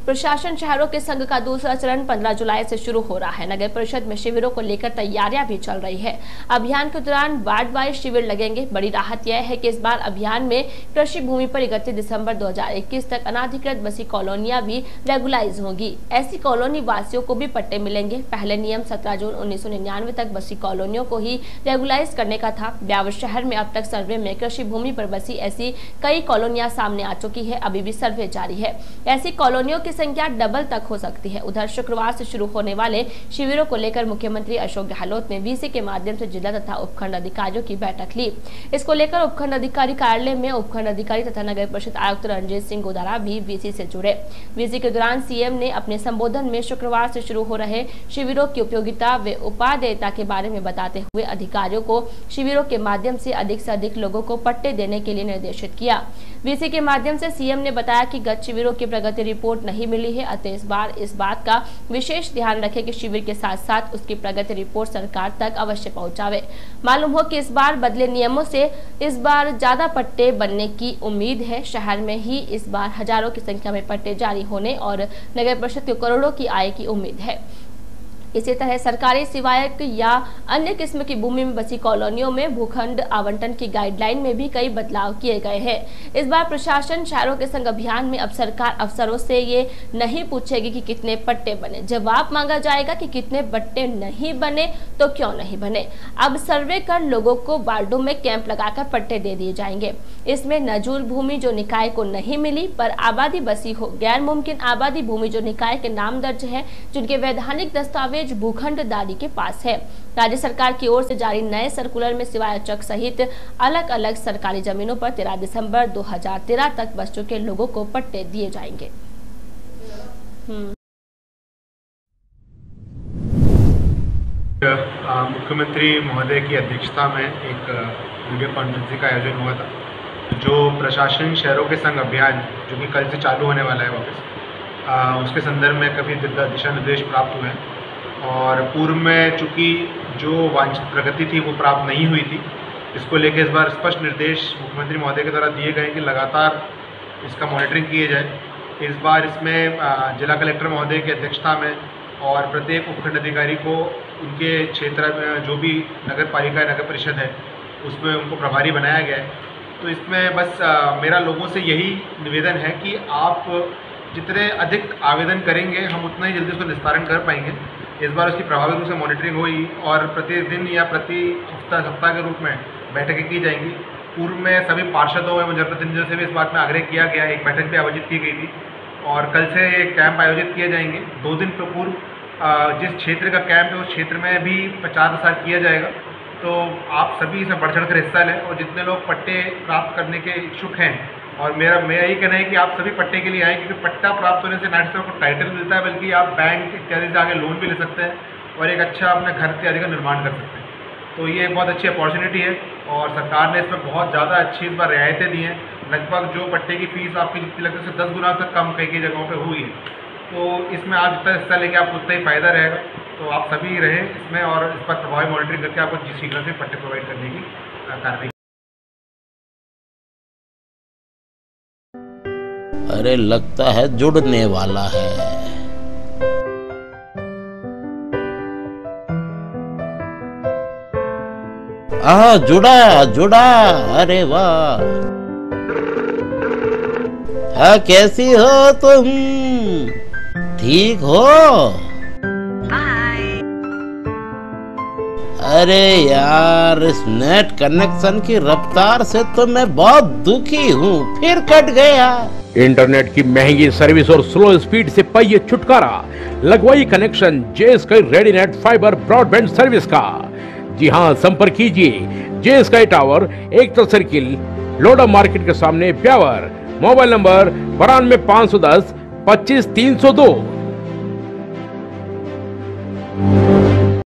प्रशासन शहरों के संघ का दूसरा चरण 15 जुलाई से शुरू हो रहा है। नगर परिषद में शिविरों को लेकर तैयारियां भी चल रही है। अभियान के दौरान वार्ड वाइज शिविर लगेंगे। बड़ी राहत यह है कि इस बार अभियान में कृषि भूमि पर 31 दिसंबर 2021 तक अनाधिकृत बसी कॉलोनियां भी रेगुलाइज होंगी। ऐसी कॉलोनी वासियों को भी पट्टे मिलेंगे। पहले नियम 17 जून 1999 तक बसी कॉलोनियों को ही रेगुलाइज करने का था। ब्यावर शहर में अब तक सर्वे में कृषि भूमि पर बसी ऐसी कई कॉलोनियां सामने आ चुकी है। अभी भी सर्वे जारी है। ऐसी कॉलोनियों की संख्या डबल तक हो सकती है। उधर शुक्रवार से शुरू होने वाले शिविरों को लेकर मुख्यमंत्री अशोक गहलोत ने वीसी के माध्यम से जिला तथा उपखंड अधिकारियों की बैठक ली। इसको लेकर उपखंड अधिकारी कार्यालय में उपखंड अधिकारी तथा नगर परिषद आयुक्त रणजीत सिंह गोदारा भी वीसी से जुड़े। वीसी के दौरान सीएम ने अपने संबोधन में शुक्रवार से शुरू हो रहे शिविरों की उपयोगिता व उपादेयता के बारे में बताते हुए अधिकारियों को शिविरों के माध्यम से अधिक लोगों को पट्टे देने के लिए निर्देशित किया। वीसी के माध्यम से सीएम ने बताया कि गत शिविरों की प्रगति रिपोर्ट नहीं मिली है, अतः इस बार इस बात का विशेष ध्यान रखें कि शिविर के साथ साथ उसकी प्रगति रिपोर्ट सरकार तक अवश्य पहुंचावे। मालूम हो कि इस बार बदले नियमों से इस बार ज्यादा पट्टे बनने की उम्मीद है। शहर में ही इस बार हजारों की संख्या में पट्टे जारी होने और नगर परिषद को करोड़ों की आय की उम्मीद है। इसी तरह सरकारी सिवायक या अन्य किस्म की भूमि में बसी कॉलोनियों में भूखंड आवंटन की गाइडलाइन में भी कई बदलाव किए गए हैं। इस बार प्रशासन शहरों के संग अभियान में अब सरकार अफसरों से ये नहीं पूछेगी कि कितने पट्टे बने, जवाब मांगा जाएगा कि कितने पट्टे नहीं बने तो क्यों नहीं बने। अब सर्वे कर लोगों को वार्डों में कैंप लगाकर पट्टे दे दिए जाएंगे। इसमें नजूर भूमि जो निकाय को नहीं मिली पर आबादी बसी हो, गैर मुमकिन आबादी भूमि जो निकाय के नाम दर्ज है, जिनके वैधानिक दस्तावेज भूखंडदारी के पास है। राज्य सरकार की ओर से जारी नए सर्कुलर में सिवाय चक सहित अलग अलग सरकारी जमीनों पर 13 दिसंबर 2013 तक बस चुके लोगों को पट्टे दिए जाएंगे। मुख्यमंत्री महोदय की अध्यक्षता में एक वीडियो कॉन्फ्रेंसिंग का आयोजन हुआ था, जो प्रशासन शहरों के संग अभियान जो कि कल से चालू होने वाला है वापस, उसके संदर्भ में काफ़ी दिशा निर्देश प्राप्त हुए हैं। और पूर्व में चूँकि जो वांछित प्रगति थी वो प्राप्त नहीं हुई थी, इसको लेकर इस बार स्पष्ट निर्देश मुख्यमंत्री महोदय के द्वारा दिए गए कि लगातार इसका मॉनिटरिंग किए जाए। इस बार इसमें जिला कलेक्टर महोदय की अध्यक्षता में और प्रत्येक उपखंड अधिकारी को उनके क्षेत्र में जो भी नगर पालिका नगर परिषद है उसमें उनको प्रभारी बनाया गया है। तो इसमें बस मेरा लोगों से यही निवेदन है कि आप जितने अधिक आवेदन करेंगे हम उतना ही जल्दी उसको निस्तारण कर पाएंगे। इस बार उसकी प्रभावी रूप से मॉनिटरिंग हुई और प्रतिदिन या प्रति सप्ताह के रूप में बैठकें की जाएंगी। पूर्व में सभी पार्षदों एवं जनप्रतिनिधियों से भी इस बात में आग्रह किया गया, एक बैठक भी आयोजित की गई थी और कल से एक कैंप आयोजित किए जाएंगे। 2 दिन पूर्व जिस क्षेत्र का कैंप है उस क्षेत्र में भी 50,000 किया जाएगा। तो आप सभी इसमें बढ़ चढ़ कर हिस्सा लें और जितने लोग पट्टे प्राप्त करने के इच्छुक हैं, और मेरा यही कहना है कि आप सभी पट्टे के लिए आएँ, क्योंकि पट्टा प्राप्त होने से न सिर्फ आपको टाइटल मिलता है बल्कि आप बैंक इत्यादि से आगे लोन भी ले सकते हैं और एक अच्छा अपने घर इत्यादि का निर्माण कर सकते हैं। तो ये बहुत अच्छी अपॉर्चुनिटी है और सरकार ने इसमें बहुत ज़्यादा अच्छी इस बार रियायतें दी हैं। लगभग जो पट्टे की फीस आपकी जितनी लगती है 10 गुना तक कम कई जगहों पर हुई है। तो इसमें आप जितना हिस्सा लेके आपको उतना ही फ़ायदा रहेगा। तो आप सभी रहें इसमें और इस पर प्रभावी मॉनिटरिंग करके आपको शीघ्र से पट्टे प्रोवाइड करने की कार्रवाई। अरे लगता है जुड़ने वाला है। जुड़ा। अरे वाह। हाँ, कैसी हो तुम? ठीक हो? अरे यार, इस नेट कनेक्शन की रफ्तार से तो मैं बहुत दुखी हूँ, फिर कट गया। इंटरनेट की महंगी सर्विस और स्लो स्पीड से पाइए छुटकारा। लगवाइए connection JSky readynet fibre broadband service का। जी हाँ, संपर्क कीजिए JSky tower, Ekta circle, Loda market के सामने, ब्यावर। Mobile number 92 510 25 302।